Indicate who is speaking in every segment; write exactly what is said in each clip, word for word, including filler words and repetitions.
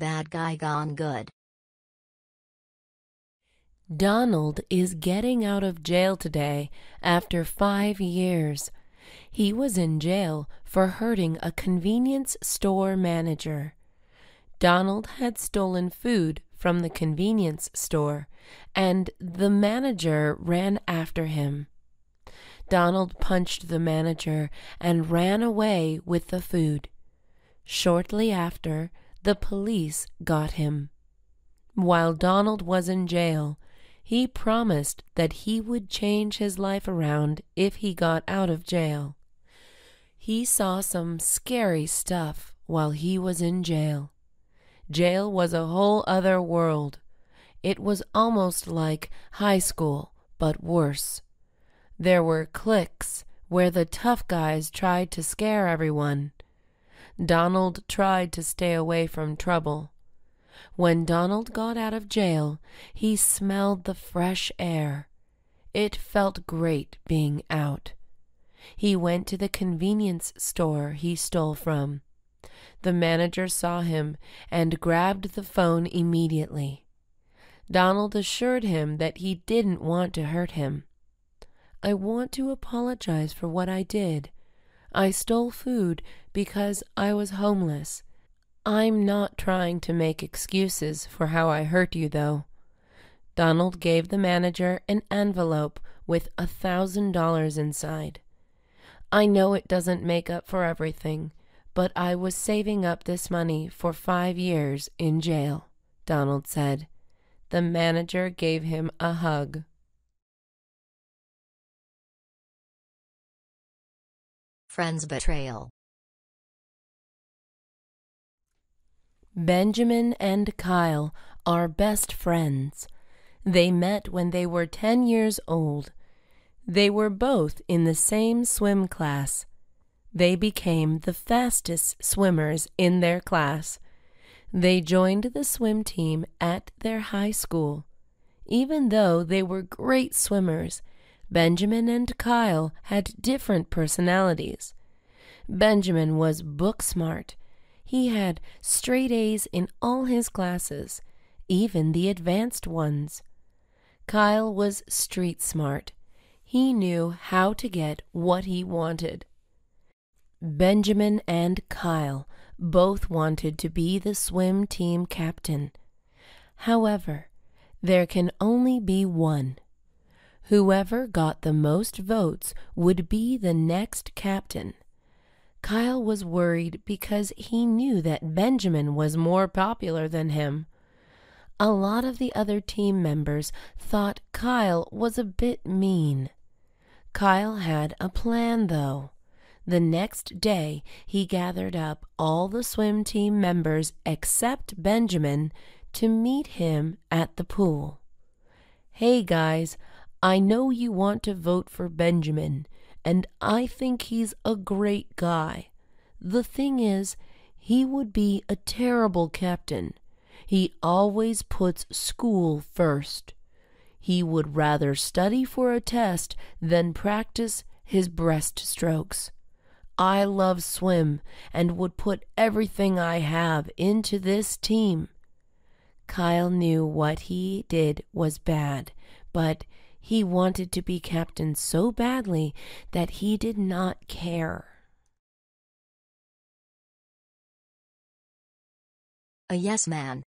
Speaker 1: bad guy gone good.
Speaker 2: Donald is getting out of jail today after five years. He was in jail for hurting a convenience store manager. Donald had stolen food from the convenience store, and the manager ran after him. Donald punched the manager and ran away with the food. Shortly after, the police got him. While Donald was in jail, he promised that he would change his life around if he got out of jail. He saw some scary stuff while he was in jail. Jail was a whole other world. It was almost like high school, but worse. There were cliques where the tough guys tried to scare everyone. Donald tried to stay away from trouble. When Donald got out of jail, he smelled the fresh air. It felt great being out. He went to the convenience store he stole from. The manager saw him and grabbed the phone immediately. Donald assured him that he didn't want to hurt him. "I want to apologize for what I did. I stole food because I was homeless. I'm not trying to make excuses for how I hurt you, though." Donald gave the manager an envelope with a thousand dollars inside. "I know it doesn't make up for everything, but I was saving up this money for five years in jail," Donald said. The manager gave him a hug.
Speaker 1: Friends betrayal.
Speaker 2: Benjamin and Kyle are best friends. They met when they were ten years old. They were both in the same swim class. They became the fastest swimmers in their class. They joined the swim team at their high school. Even though they were great swimmers, Benjamin and Kyle had different personalities. Benjamin was book smart. He had straight A's in all his classes, even the advanced ones. Kyle was street smart. He knew how to get what he wanted. Benjamin and Kyle both wanted to be the swim team captain. However, there can only be one. Whoever got the most votes would be the next captain. Kyle was worried because he knew that Benjamin was more popular than him. A lot of the other team members thought Kyle was a bit mean. Kyle had a plan, though. The next day, he gathered up all the swim team members except Benjamin to meet him at the pool. "Hey guys, I know you want to vote for Benjamin, and I think he's a great guy. The thing is, he would be a terrible captain. He always puts school first. He would rather study for a test than practice his breaststrokes. I love swim and would put everything I have into this team." Kyle knew what he did was bad, but he wanted to be captain so badly that he did not care.
Speaker 1: A yes man.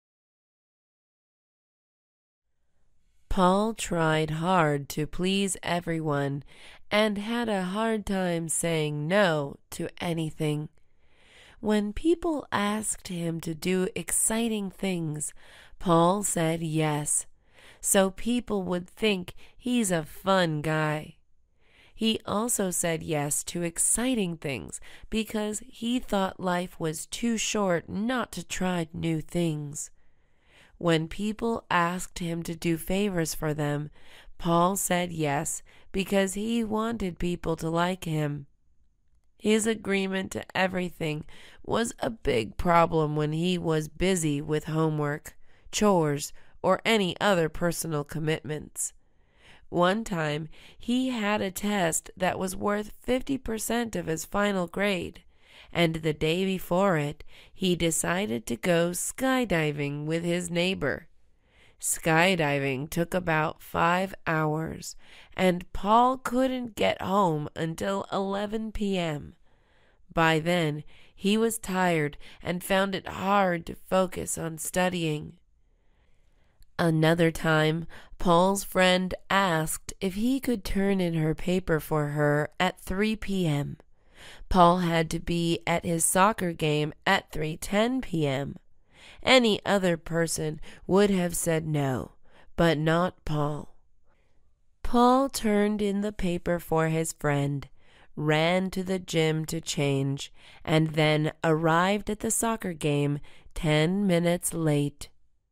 Speaker 2: Paul tried hard to please everyone and had a hard time saying no to anything. When people asked him to do exciting things, Paul said yes, so people would think he's a fun guy. He also said yes to exciting things because he thought life was too short not to try new things. When people asked him to do favors for them, Paul said yes because he wanted people to like him. His agreement to everything was a big problem when he was busy with homework, chores, or any other personal commitments. One time, he had a test that was worth fifty percent of his final grade, and the day before it, he decided to go skydiving with his neighbor. Skydiving took about five hours, and Paul couldn't get home until eleven p.m. By then, he was tired and found it hard to focus on studying. Another time, Paul's friend asked if he could turn in her paper for her at three p.m. Paul had to be at his soccer game at three ten p.m. Any other person would have said no, but not Paul. Paul turned in the paper for his friend, ran to the gym to change, and then arrived at the soccer game ten minutes late.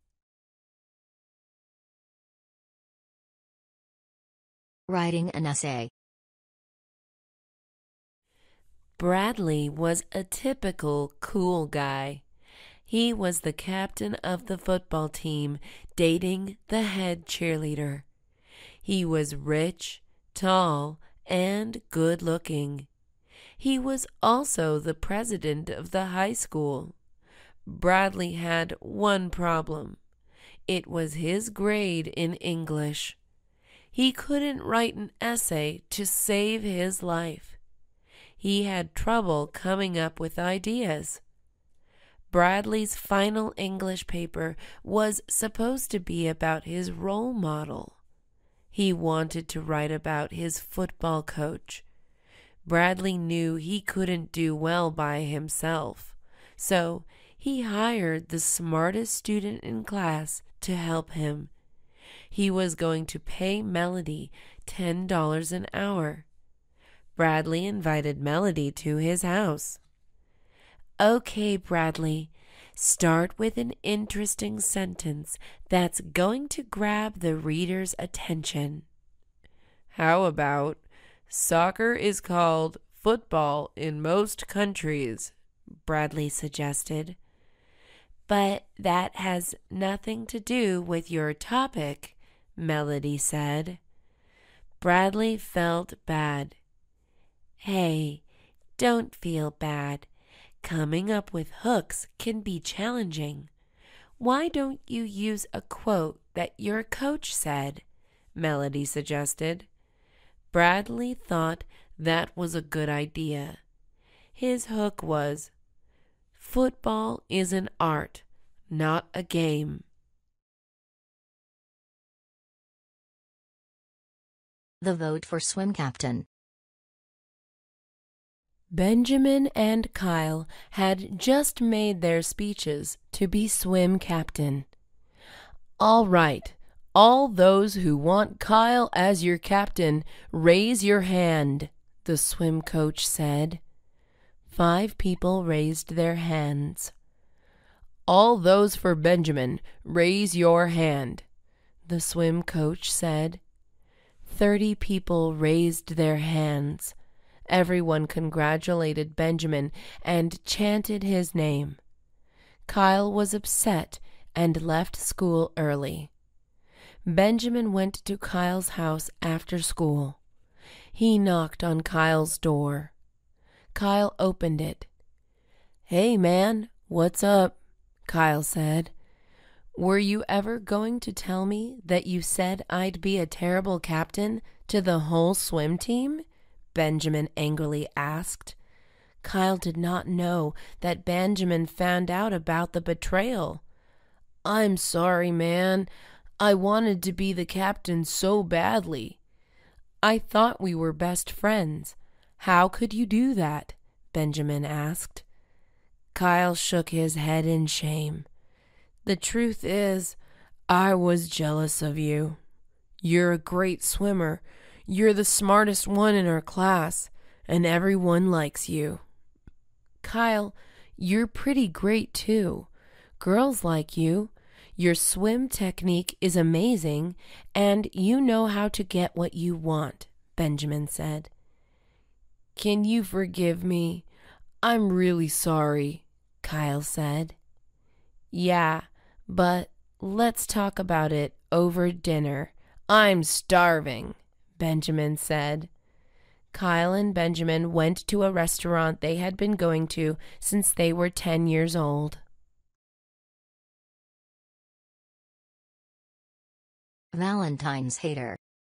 Speaker 1: Writing an essay.
Speaker 2: Bradley was a typical cool guy. He was the captain of the football team, dating the head cheerleader. He was rich, tall, and good-looking. He was also the president of the high school. Bradley had one problem. It was his grade in English. He couldn't write an essay to save his life. He had trouble coming up with ideas. Bradley's final English paper was supposed to be about his role model. He wanted to write about his football coach. Bradley knew he couldn't do well by himself, so he hired the smartest student in class to help him. He was going to pay Melody ten dollars an hour. Bradley invited Melody to his house. Okay, Bradley, start with an interesting sentence that's going to grab the reader's attention. How about, soccer is called football in most countries, Bradley suggested. But that has nothing to do with your topic, Melody said. Bradley felt bad. Hey, don't feel bad. Coming up with hooks can be challenging. Why don't you use a quote that your coach said? Melody suggested. Bradley thought that was a good idea. His hook was, football is an art, not a game.
Speaker 1: The vote for swim captain.
Speaker 2: Benjamin and Kyle had just made their speeches to be swim captain. All right, all those who want Kyle as your captain, raise your hand, the swim coach said. Five people raised their hands. All those for Benjamin, raise your hand, the swim coach said. Thirty people raised their hands. Everyone congratulated Benjamin and chanted his name. Kyle was upset and left school early. Benjamin went to Kyle's house after school. He knocked on Kyle's door. Kyle opened it. Hey, man, what's up? Kyle said. Were you ever going to tell me that you said I'd be a terrible captain to the whole swim team? Benjamin angrily asked. Kyle did not know that Benjamin found out about the betrayal. I'm sorry, man. I wanted to be the captain so badly. I thought we were best friends. How could you do that? Benjamin asked. Kyle shook his head in shame. The truth is, I was jealous of you. You're a great swimmer. You're the smartest one in our class, and everyone likes you. Kyle, you're pretty great too. Girls like you. Your swim technique is amazing, and you know how to get what you want, Benjamin said. Can you forgive me? I'm really sorry, Kyle said. Yeah, but let's talk about it over dinner. I'm starving, Benjamin said. Kyle and Benjamin went to a restaurant they had been going to since they were ten years old.
Speaker 1: Valentine's hater.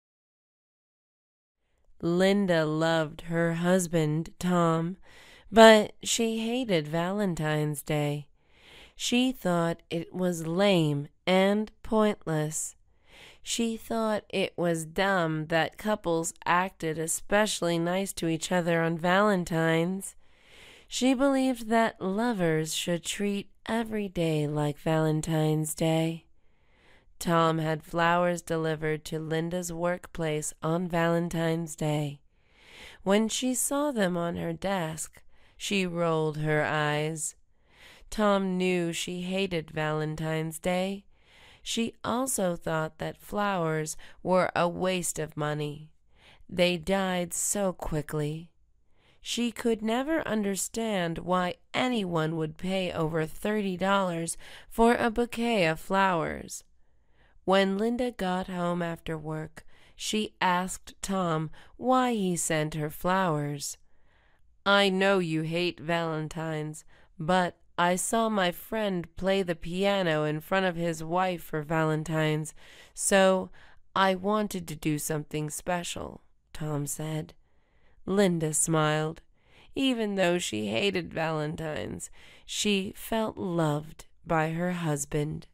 Speaker 2: Linda loved her husband, Tom, but she hated Valentine's Day. She thought it was lame and pointless. She thought it was dumb that couples acted especially nice to each other on Valentine's. She believed that lovers should treat every day like Valentine's Day. Tom had flowers delivered to Linda's workplace on Valentine's Day. When she saw them on her desk, she rolled her eyes. Tom knew she hated Valentine's Day. She also thought that flowers were a waste of money. They died so quickly. She could never understand why anyone would pay over thirty dollars for a bouquet of flowers. When Linda got home after work, she asked Tom why he sent her flowers. "I know you hate Valentine's, but I saw my friend play the piano in front of his wife for Valentine's, so I wanted to do something special," Tom said. Linda smiled. Even though she hated Valentine's, she felt loved by her husband.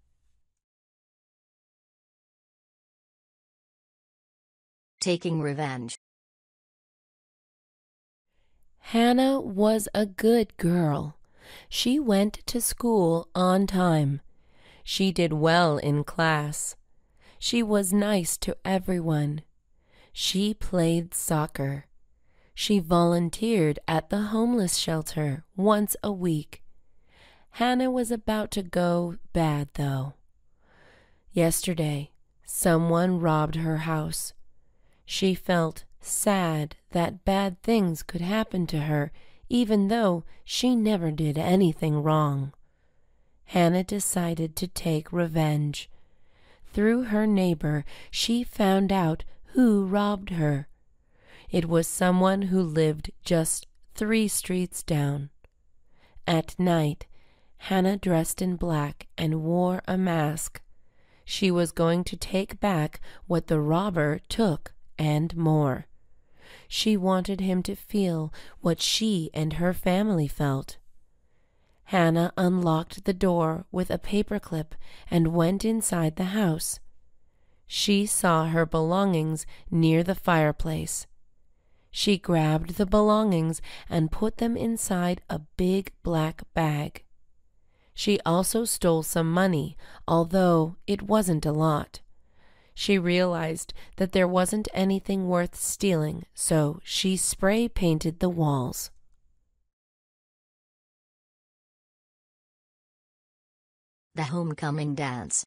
Speaker 1: Taking revenge.
Speaker 2: Hannah was a good girl. She went to school on time. She did well in class. She was nice to everyone. She played soccer. She volunteered at the homeless shelter once a week. Hannah was about to go bad, though. Yesterday, someone robbed her house. She felt sad that bad things could happen to her, even though she never did anything wrong. Hannah decided to take revenge. Through her neighbor, she found out who robbed her. It was someone who lived just three streets down. At night, Hannah dressed in black and wore a mask. She was going to take back what the robber took and more. She wanted him to feel what she and her family felt. Hannah unlocked the door with a paperclip and went inside the house. She saw her belongings near the fireplace. She grabbed the belongings and put them inside a big black bag. She also stole some money, although it wasn't a lot. She realized that there wasn't anything worth stealing, so she spray painted the walls.
Speaker 1: The homecoming dance.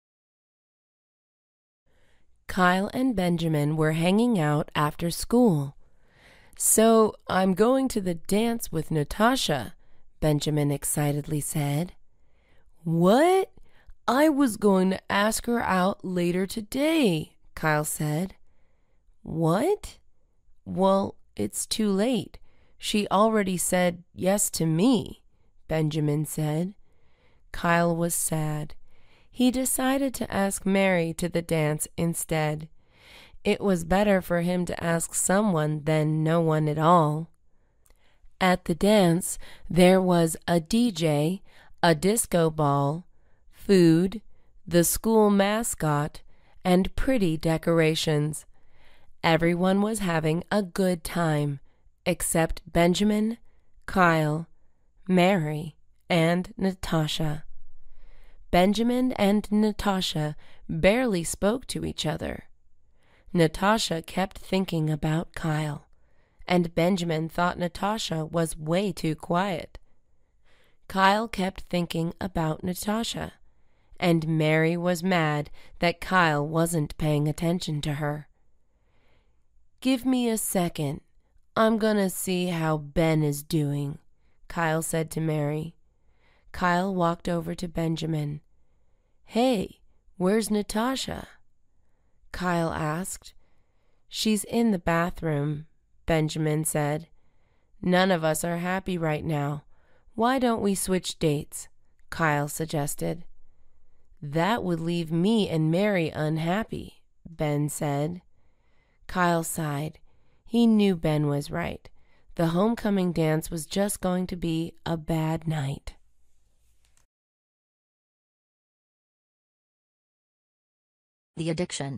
Speaker 2: Kyle and Benjamin were hanging out after school. "So I'm going to the dance with Natasha," Benjamin excitedly said. "What? I was going to ask her out later today," Kyle said. "What? Well, it's too late. She already said yes to me," Benjamin said. Kyle was sad. He decided to ask Mary to the dance instead. It was better for him to ask someone than no one at all. At the dance, there was a D J, a disco ball, food, the school mascot, and pretty decorations. Everyone was having a good time, except Benjamin, Kyle, Mary, and Natasha. Benjamin and Natasha barely spoke to each other. Natasha kept thinking about Kyle, and Benjamin thought Natasha was way too quiet. Kyle kept thinking about Natasha, and Mary was mad that Kyle wasn't paying attention to her. "Give me a second. I'm gonna see how Ben is doing," Kyle said to Mary. Kyle walked over to Benjamin. "Hey, where's Natasha?" Kyle asked. "She's in the bathroom," Benjamin said. None of us are happy right now. Why don't we switch dates? Kyle suggested. That would leave me and Mary unhappy, Ben said. Kyle sighed. He knew Ben was right. The homecoming dance was just going to be a bad night.
Speaker 1: The addiction.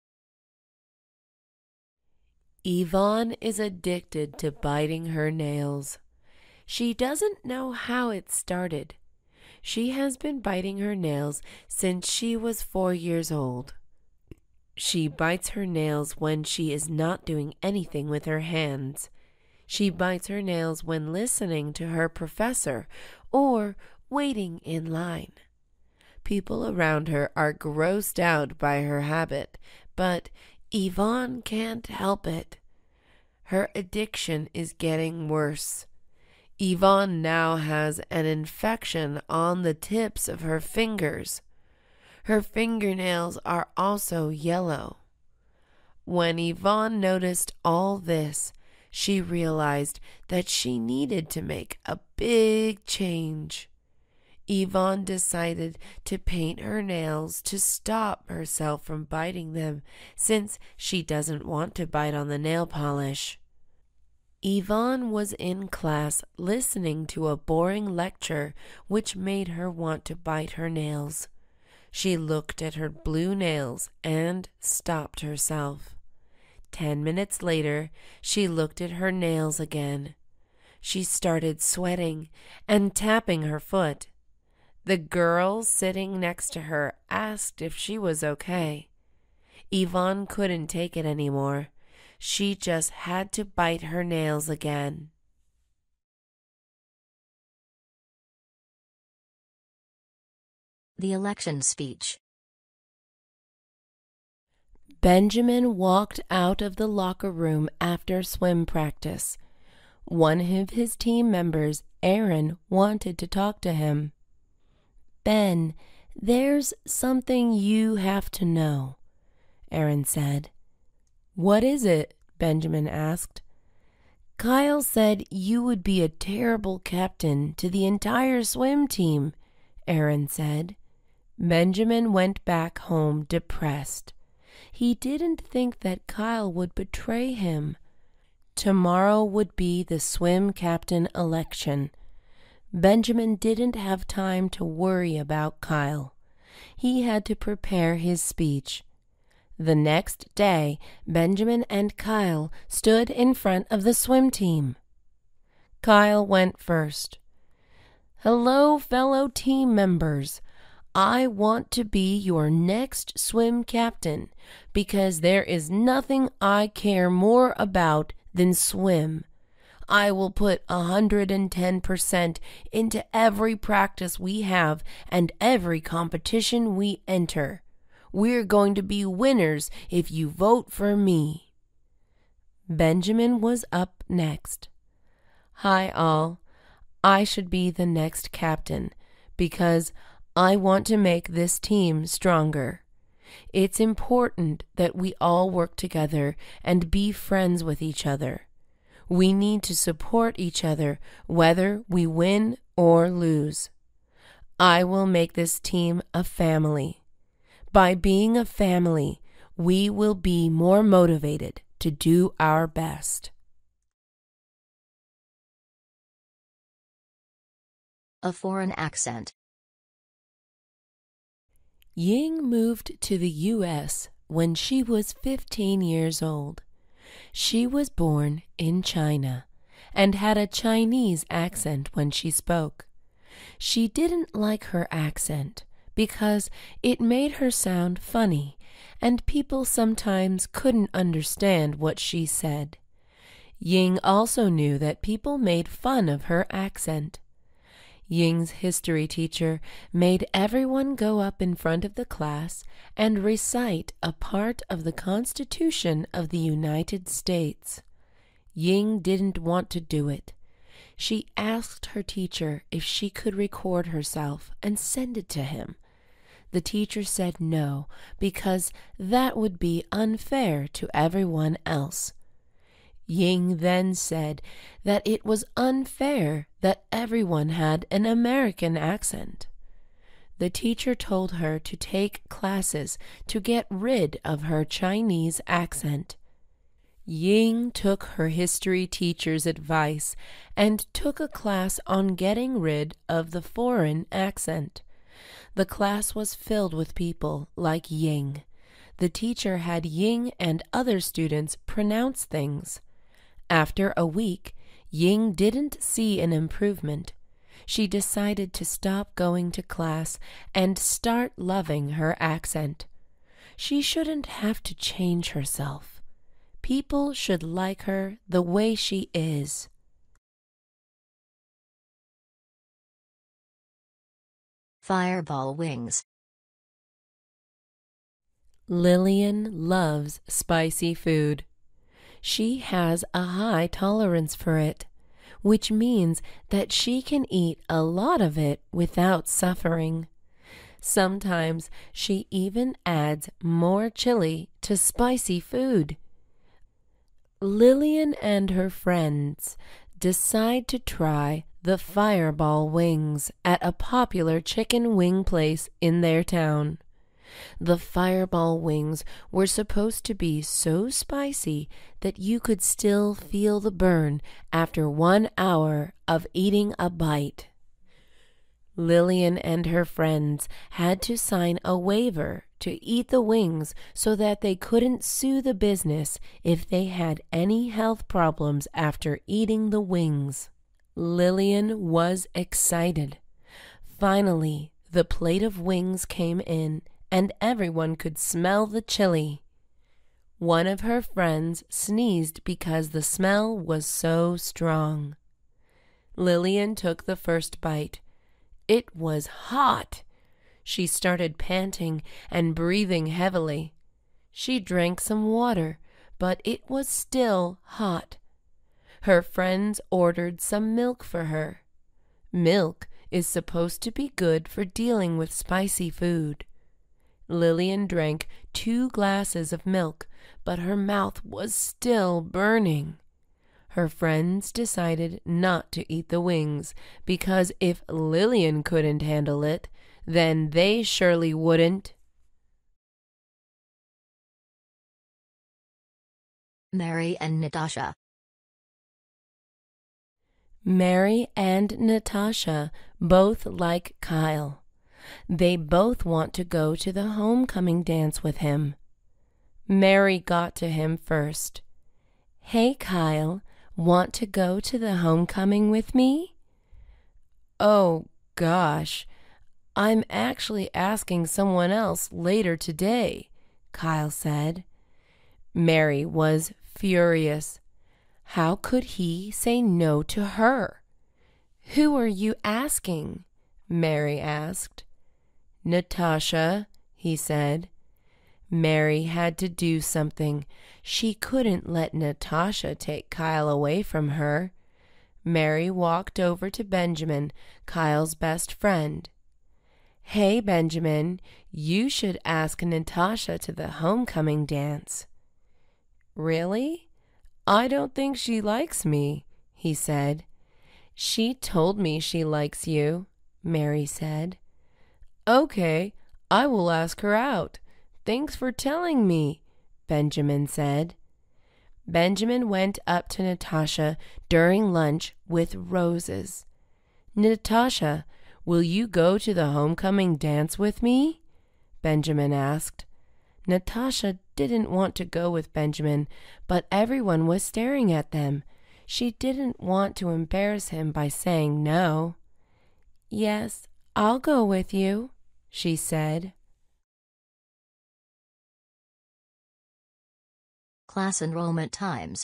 Speaker 2: Yvonne is addicted to biting her nails. She doesn't know how it started. She has been biting her nails since she was four years old. She bites her nails when she is not doing anything with her hands. She bites her nails when listening to her professor or waiting in line. People around her are grossed out by her habit, but Yvonne can't help it. Her addiction is getting worse. Yvonne now has an infection on the tips of her fingers. Her fingernails are also yellow. When Yvonne noticed all this, she realized that she needed to make a big change. Yvonne decided to paint her nails to stop herself from biting them, since she doesn't want to bite on the nail polish. Yvonne was in class listening to a boring lecture which made her want to bite her nails. She looked at her blue nails and stopped herself. Ten minutes later, she looked at her nails again. She started sweating and tapping her foot. The girl sitting next to her asked if she was okay. Yvonne couldn't take it anymore. She just had to bite her nails again.
Speaker 1: The election speech.
Speaker 2: Benjamin walked out of the locker room after swim practice. One of his team members, Aaron, wanted to talk to him. Ben, there's something you have to know, Aaron said. What is it? Benjamin asked. Kyle said you would be a terrible captain to the entire swim team, Aaron said. Benjamin went back home depressed. He didn't think that Kyle would betray him. Tomorrow would be the swim captain election. Benjamin didn't have time to worry about Kyle. He had to prepare his speech. The next day, Benjamin and Kyle stood in front of the swim team. Kyle went first. Hello, fellow team members. I want to be your next swim captain because there is nothing I care more about than swim. I will put one hundred ten percent into every practice we have and every competition we enter. We're going to be winners if you vote for me. Benjamin was up next. Hi all. I should be the next captain because I want to make this team stronger. It's important that we all work together and be friends with each other. We need to support each other whether we win or lose. I will make this team a family. By being a family, we will be more motivated to do our best.
Speaker 1: A foreign accent.
Speaker 2: Ying moved to the U S when she was fifteen years old. She was born in China and had a Chinese accent when she spoke. She didn't like her accent because it made her sound funny, and people sometimes couldn't understand what she said. Ying also knew that people made fun of her accent. Ying's history teacher made everyone go up in front of the class and recite a part of the Constitution of the United States. Ying didn't want to do it. She asked her teacher if she could record herself and send it to him. The teacher said no, because that would be unfair to everyone else. Ying then said that it was unfair that everyone had an American accent. The teacher told her to take classes to get rid of her Chinese accent. Ying took her history teacher's advice and took a class on getting rid of the foreign accent. The class was filled with people like Ying. The teacher had Ying and other students pronounce things. After a week, Ying didn't see an improvement. She decided to stop going to class and start loving her accent. She shouldn't have to change herself. People should like her the way she is.
Speaker 1: Fireball wings.
Speaker 2: Lillian loves spicy food. She has a high tolerance for it, which means that she can eat a lot of it without suffering. Sometimes she even adds more chili to spicy food. Lillian and her friends decide to try the fireball wings at a popular chicken wing place in their town. The fireball wings were supposed to be so spicy that you could still feel the burn after one hour of eating a bite. Lillian and her friends had to sign a waiver to eat the wings so that they couldn't sue the business if they had any health problems after eating the wings. Lillian was excited. Finally, the plate of wings came in, and everyone could smell the chili. One of her friends sneezed because the smell was so strong. Lillian took the first bite. It was hot. She started panting and breathing heavily. She drank some water, but it was still hot. Her friends ordered some milk for her. Milk is supposed to be good for dealing with spicy food. Lillian drank two glasses of milk, but her mouth was still burning. Her friends decided not to eat the wings, because if Lillian couldn't handle it, then they surely wouldn't.
Speaker 1: Mary and Natasha.
Speaker 2: Mary and Natasha both like Kyle. They both want to go to the homecoming dance with him. Mary got to him first. "Hey, Kyle, want to go to the homecoming with me?" "Oh, gosh, I'm actually asking someone else later today," Kyle said. Mary was furious. How could he say no to her? "Who are you asking?" Mary asked. "Natasha," he said. Mary had to do something. She couldn't let Natasha take Kyle away from her. Mary walked over to Benjamin, Kyle's best friend. "Hey, Benjamin, you should ask Natasha to the homecoming dance." "Really? I don't think she likes me," he said. "She told me she likes you," Mary said. "Okay, I will ask her out. Thanks for telling me," Benjamin said. Benjamin went up to Natasha during lunch with roses. "Natasha, will you go to the homecoming dance with me?" Benjamin asked. Natasha didn't want to go with Benjamin, but everyone was staring at them. She didn't want to embarrass him by saying no. "Yes, I'll go with you," she said.
Speaker 1: Class enrollment times.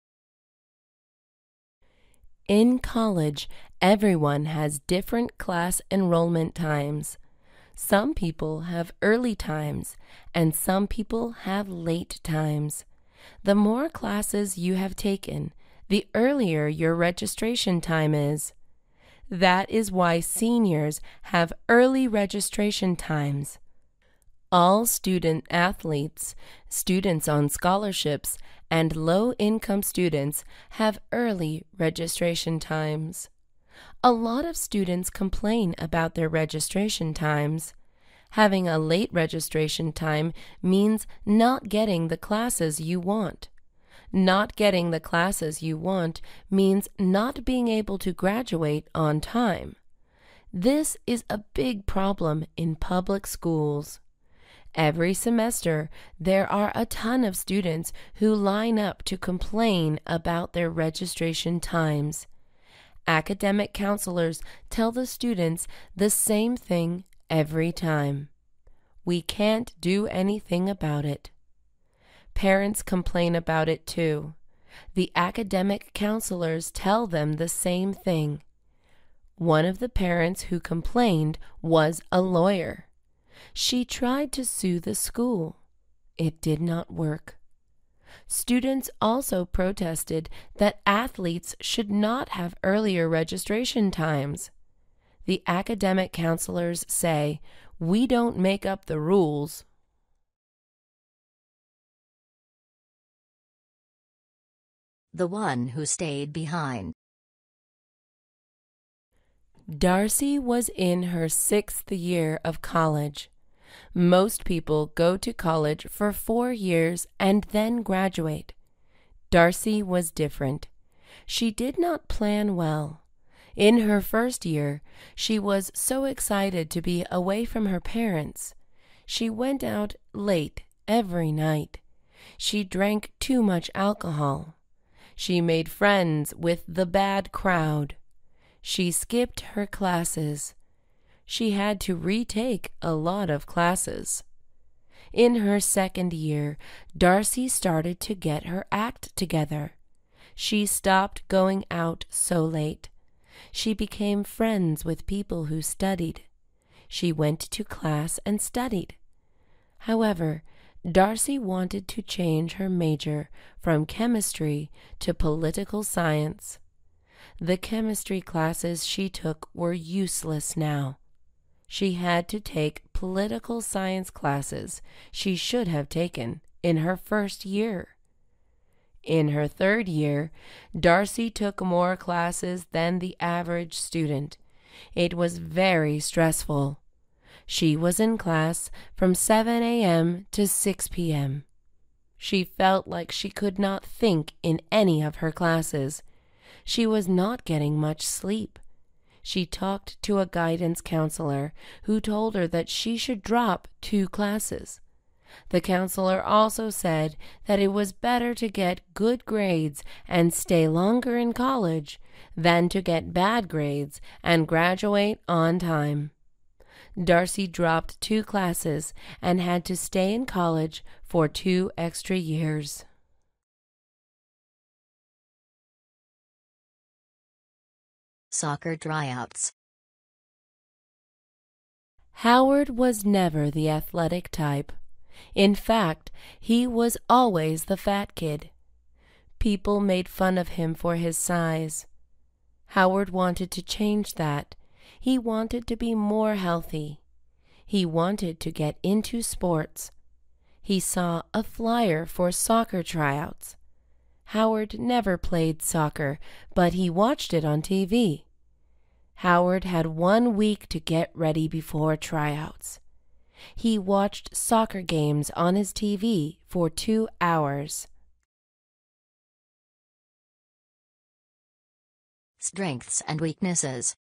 Speaker 2: In college, everyone has different class enrollment times. Some people have early times, and some people have late times. The more classes you have taken, the earlier your registration time is. That is why seniors have early registration times. All student athletes, students on scholarships, and low-income students have early registration times. A lot of students complain about their registration times. Having a late registration time means not getting the classes you want. Not getting the classes you want means not being able to graduate on time. This is a big problem in public schools. Every semester, there are a ton of students who line up to complain about their registration times. Academic counselors tell the students the same thing every time. We can't do anything about it. Parents complain about it too. The academic counselors tell them the same thing. One of the parents who complained was a lawyer. She tried to sue the school. It did not work. Students also protested that athletes should not have earlier registration times. The academic counselors say, "We don't make up the rules."
Speaker 1: The one who stayed behind.
Speaker 2: Darcy was in her sixth year of college. Most people go to college for four years and then graduate. Darcy was different. She did not plan well. In her first year, she was so excited to be away from her parents. She went out late every night. She drank too much alcohol. She made friends with the bad crowd. She skipped her classes. She had to retake a lot of classes. In her second year, Darcy started to get her act together. She stopped going out so late. She became friends with people who studied. She went to class and studied. However, Darcy wanted to change her major from chemistry to political science. The chemistry classes she took were useless now. She had to take political science classes she should have taken in her first year. In her third year, Darcy took more classes than the average student. It was very stressful. She was in class from seven a m to six p m She felt like she could not think in any of her classes. She was not getting much sleep. She talked to a guidance counselor who told her that she should drop two classes. The counselor also said that it was better to get good grades and stay longer in college than to get bad grades and graduate on time. Darcy dropped two classes and had to stay in college for two extra years.
Speaker 1: Soccer tryouts.
Speaker 2: Howard was never the athletic type. In fact, he was always the fat kid. People made fun of him for his size. Howard wanted to change that. He wanted to be more healthy. He wanted to get into sports. He saw a flyer for soccer tryouts. Howard never played soccer, but he watched it on T V. Howard had one week to get ready before tryouts. He watched soccer games on his T V for two hours.
Speaker 1: Strengths and weaknesses.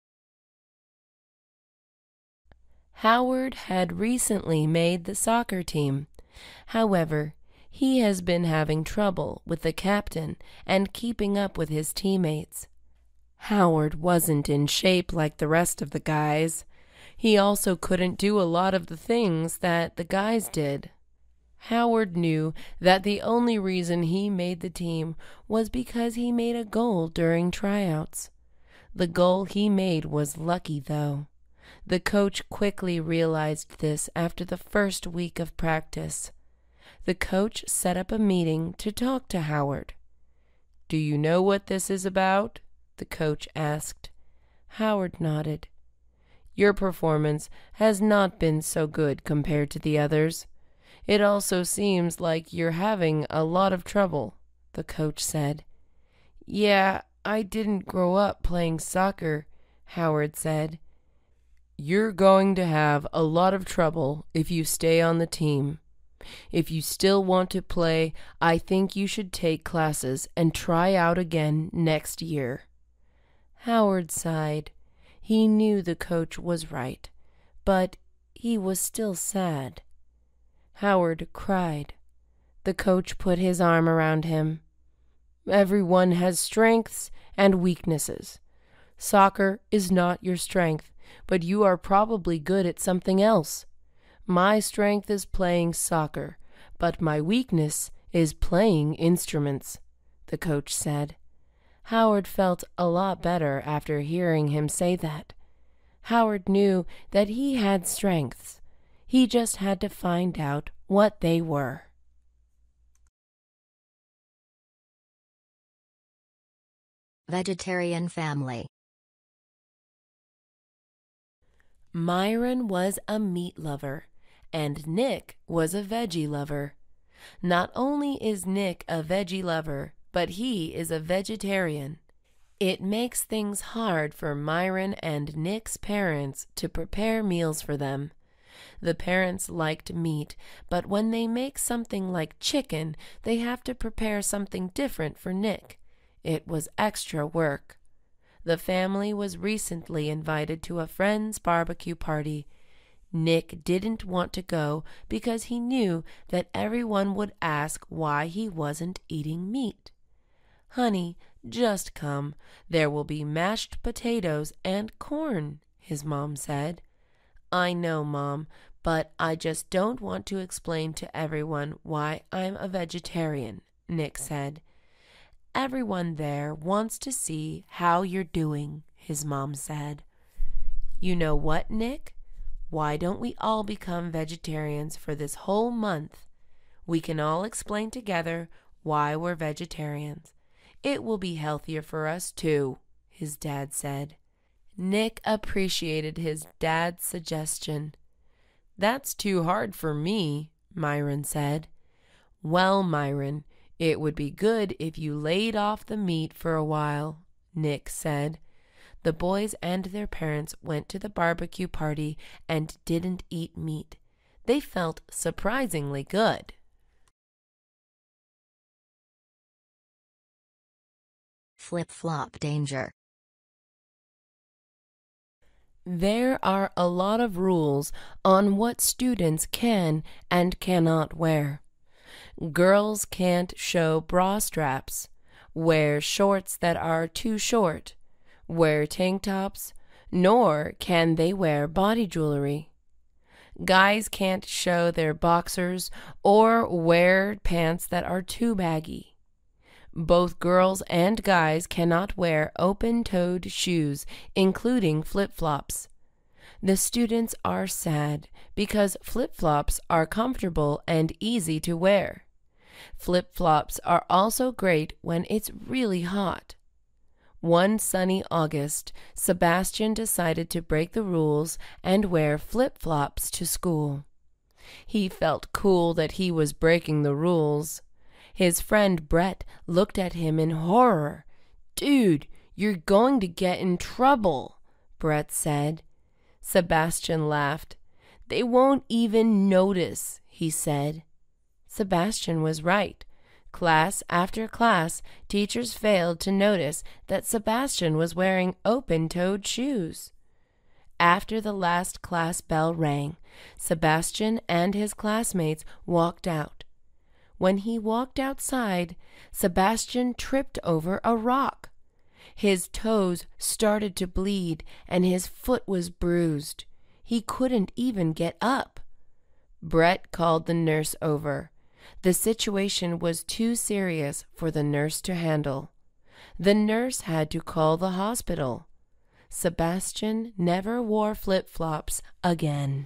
Speaker 2: Howard had recently made the soccer team. However, he has been having trouble with the captain and keeping up with his teammates. Howard wasn't in shape like the rest of the guys. He also couldn't do a lot of the things that the guys did. Howard knew that the only reason he made the team was because he made a goal during tryouts. The goal he made was lucky, though. The coach quickly realized this after the first week of practice. The coach set up a meeting to talk to Howard. "Do you know what this is about?" the coach asked. Howard nodded. Your performance has not been so good compared to the others. It also seems like you're having a lot of trouble," the coach said. "Yeah, I didn't grow up playing soccer," Howard said. "You're going to have a lot of trouble if you stay on the team. If you still want to play, I think you should take classes and try out again next year." Howard sighed. He knew the coach was right, but he was still sad. Howard cried. The coach put his arm around him. "Everyone has strengths and weaknesses. Soccer is not your strength, but you are probably good at something else. My strength is playing soccer, but my weakness is playing instruments," the coach said. Howard felt a lot better after hearing him say that. Howard knew that he had strengths. He just had to find out what they were.
Speaker 1: Vegetarian family.
Speaker 2: Myron was a meat lover, and Nick was a veggie lover. Not only is Nick a veggie lover, but he is a vegetarian. It makes things hard for Myron and Nick's parents to prepare meals for them. The parents liked meat, but when they make something like chicken, they have to prepare something different for Nick. It was extra work. The family was recently invited to a friend's barbecue party. Nick didn't want to go because he knew that everyone would ask why he wasn't eating meat. "Honey, just come. There will be mashed potatoes and corn," his mom said. "I know, Mom, but I just don't want to explain to everyone why I'm a vegetarian," Nick said. "Everyone there wants to see how you're doing," his mom said. "You know what, Nick? Why don't we all become vegetarians for this whole month? We can all explain together why we're vegetarians. It will be healthier for us, too," his dad said. Nick appreciated his dad's suggestion. "That's too hard for me," Myron said. "Well, Myron, it would be good if you laid off the meat for a while," Nick said. The boys and their parents went to the barbecue party and didn't eat meat. They felt surprisingly good.
Speaker 1: Flip-flop danger.
Speaker 2: There are a lot of rules on what students can and cannot wear. Girls can't show bra straps, wear shorts that are too short, wear tank tops, nor can they wear body jewelry. Guys can't show their boxers or wear pants that are too baggy. Both girls and guys cannot wear open-toed shoes, including flip-flops. The students are sad because flip-flops are comfortable and easy to wear. Flip-flops are also great when it's really hot. One sunny August, Sebastian decided to break the rules and wear flip-flops to school. He felt cool that he was breaking the rules. His friend Brett looked at him in horror. "Dude, you're going to get in trouble," Brett said. Sebastian laughed. "They won't even notice," he said. Sebastian was right. Class after class, teachers failed to notice that Sebastian was wearing open-toed shoes. After the last class bell rang, Sebastian and his classmates walked out. When he walked outside, Sebastian tripped over a rock. His toes started to bleed and his foot was bruised. He couldn't even get up. Brett called the nurse over. The situation was too serious for the nurse to handle. The nurse had to call the hospital. Sebastian never wore flip-flops again.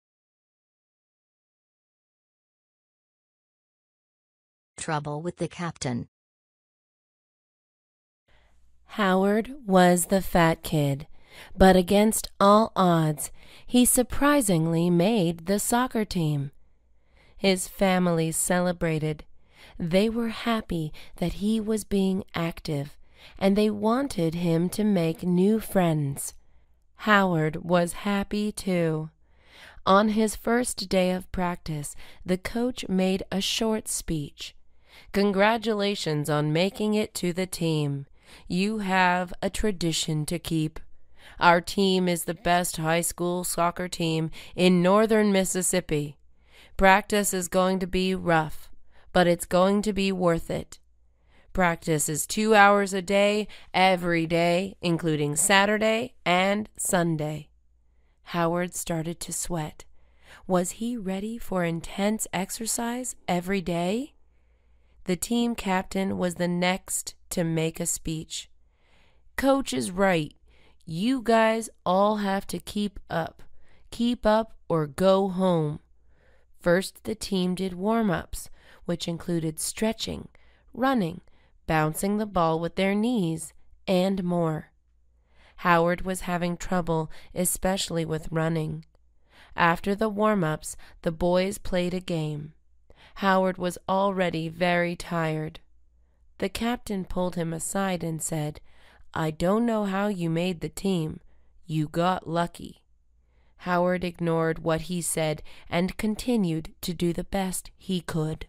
Speaker 1: Trouble with the captain.
Speaker 2: Howard was the fat kid, but against all odds, he surprisingly made the soccer team. His family celebrated. They were happy that he was being active, and they wanted him to make new friends. Howard was happy too. On his first day of practice, the coach made a short speech. "Congratulations on making it to the team. You have a tradition to keep. Our team is the best high school soccer team in northern Mississippi. Practice is going to be rough, but it's going to be worth it. Practice is two hours a day, every day, including Saturday and Sunday." Howard started to sweat. Was he ready for intense exercise every day? The team captain was the next to make a speech. "Coach is right. You guys all have to keep up. Keep up or go home." First, the team did warm-ups, which included stretching, running, bouncing the ball with their knees, and more. Howard was having trouble, especially with running. After the warm-ups, the boys played a game. Howard was already very tired. The captain pulled him aside and said, "I don't know how you made the team. You got lucky." Howard ignored what he said and continued to do the best he could.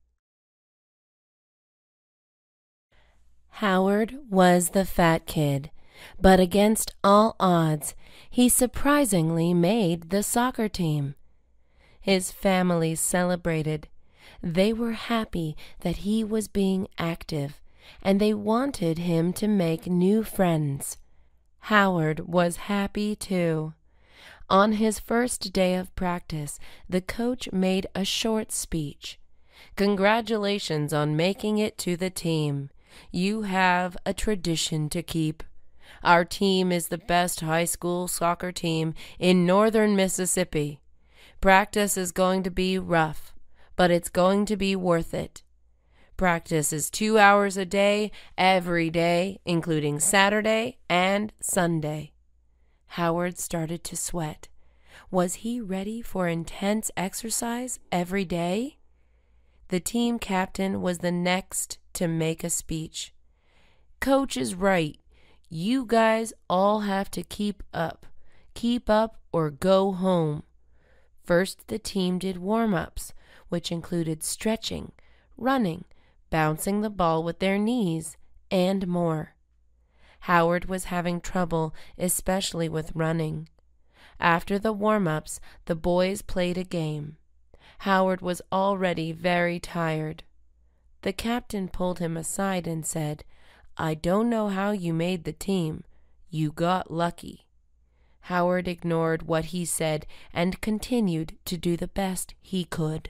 Speaker 2: Howard was the fat kid, but against all odds, he surprisingly made the soccer team. His family celebrated. They were happy that he was being active, and they wanted him to make new friends. Howard was happy too. On his first day of practice, the coach made a short speech. "Congratulations on making it to the team. You have a tradition to keep. Our team is the best high school soccer team in northern Mississippi. Practice is going to be rough, but it's going to be worth it. Practice is two hours a day, every day, including Saturday and Sunday." Howard started to sweat. Was he ready for intense exercise every day? The team captain was the next to make a speech. "Coach is right. You guys all have to keep up. Keep up or go home." First, the team did warm-ups, which included stretching, running, bouncing the ball with their knees, and more. Howard was having trouble, especially with running. After the warm-ups, the boys played a game. Howard was already very tired. The captain pulled him aside and said, "I don't know how you made the team. You got lucky." Howard ignored what he said and continued to do the best he could.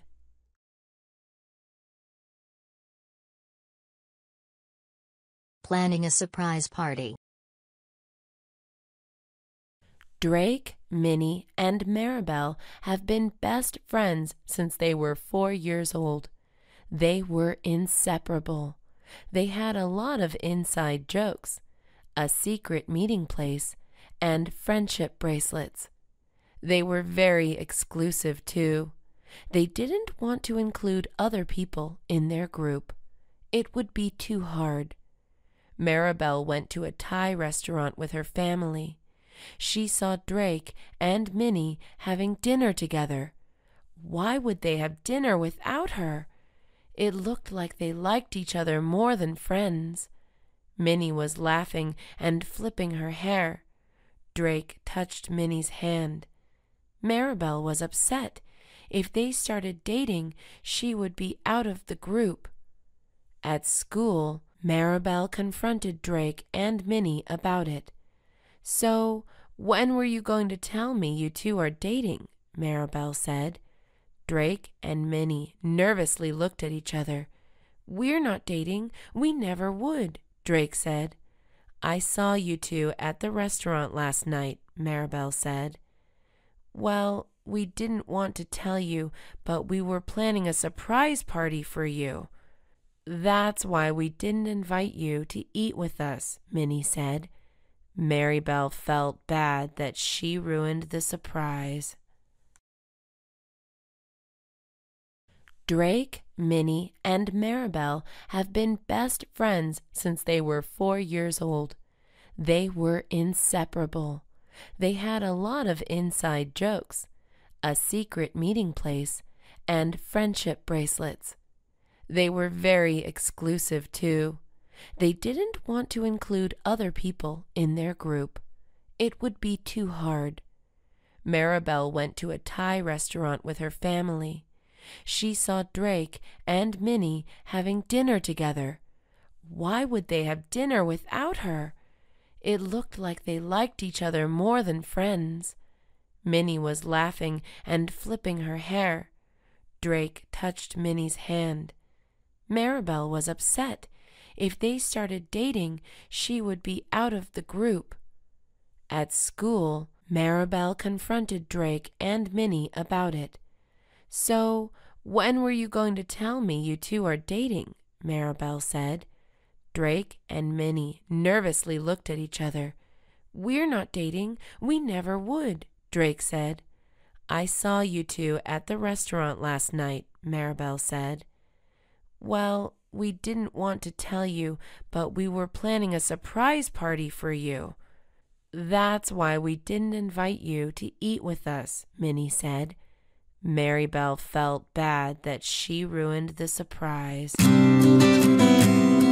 Speaker 1: Planning a surprise party.
Speaker 2: Drake, Minnie, and Maribel have been best friends since they were four years old. They were inseparable. They had a lot of inside jokes, a secret meeting place, and friendship bracelets. They were very exclusive, too. They didn't want to include other people in their group. It would be too hard. Maribel went to a Thai restaurant with her family. She saw Drake and Minnie having dinner together. Why would they have dinner without her? It looked like they liked each other more than friends. Minnie was laughing and flipping her hair. Drake touched Minnie's hand. Maribel was upset. If they started dating, she would be out of the group. At school, Maribel confronted Drake and Minnie about it. "So, when were you going to tell me you two are dating?" Maribel said. Drake and Minnie nervously looked at each other. "We're not dating. We never would," Drake said. "I saw you two at the restaurant last night," Maribel said. "Well, we didn't want to tell you, but we were planning a surprise party for you." "That's why we didn't invite you to eat with us," Minnie said. Maribel felt bad that she ruined the surprise. Drake, Minnie, and Maribel have been best friends since they were four years old. They were inseparable. They had a lot of inside jokes, a secret meeting place, and friendship bracelets. They were very exclusive, too. They didn't want to include other people in their group. It would be too hard. Maribel went to a Thai restaurant with her family. She saw Drake and Minnie having dinner together. Why would they have dinner without her? It looked like they liked each other more than friends. Minnie was laughing and flipping her hair. Drake touched Minnie's hand. Maribel was upset. If they started dating, she would be out of the group. At school, Maribel confronted Drake and Minnie about it. "So, when were you going to tell me you two are dating?" Maribel said. Drake and Minnie nervously looked at each other. "We're not dating. We never would," Drake said. "I saw you two at the restaurant last night," Maribel said. "Well, we didn't want to tell you, but we were planning a surprise party for you." "That's why we didn't invite you to eat with us," Minnie said. Maribel felt bad that she ruined the surprise.